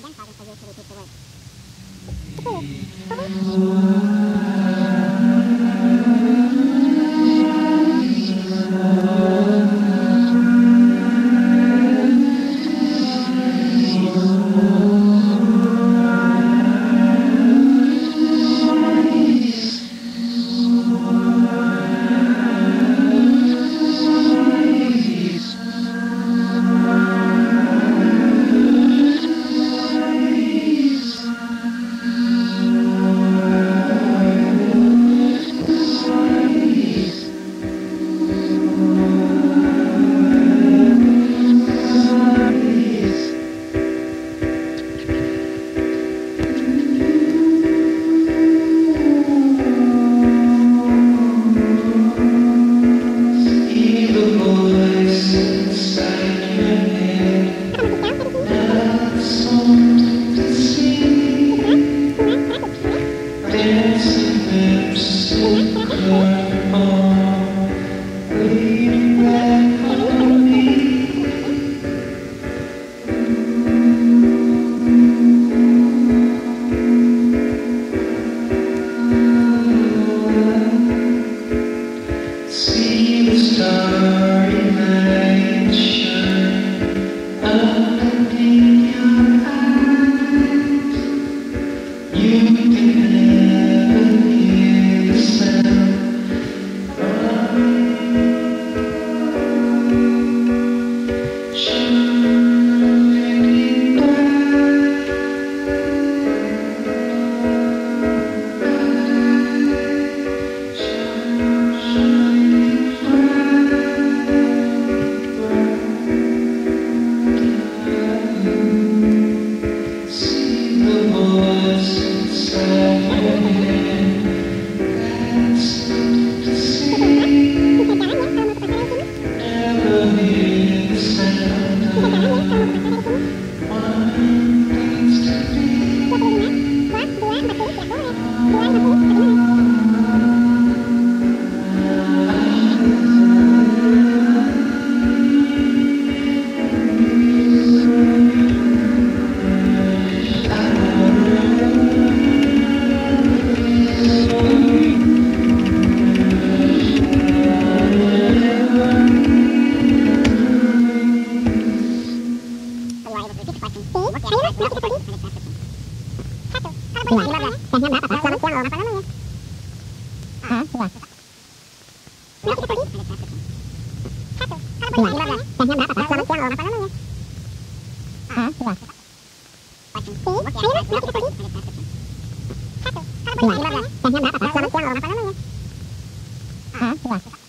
See the starry night shine up in your eyes. You can never hear the sound from shining bright. See the voice inside your head, that's to see. Never hear the sound of what it needs to Selamat siang.